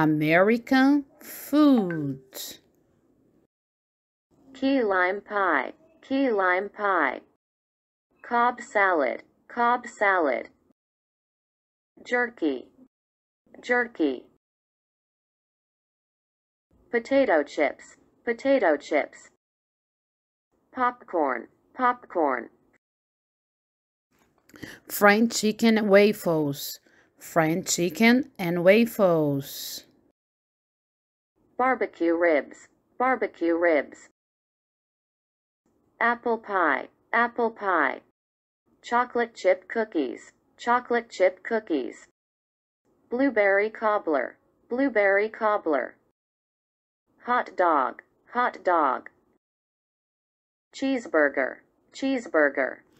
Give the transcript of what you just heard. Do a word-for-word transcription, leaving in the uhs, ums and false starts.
American food. Key lime pie, key lime pie. Cobb salad, Cobb salad. Jerky, jerky. Potato chips, potato chips. Popcorn, popcorn. Fried chicken waffles, fried chicken and waffles. Barbecue ribs, barbecue ribs. Apple pie, apple pie. Chocolate chip cookies, chocolate chip cookies. Blueberry cobbler, blueberry cobbler. Hot dog, hot dog. Cheeseburger, cheeseburger.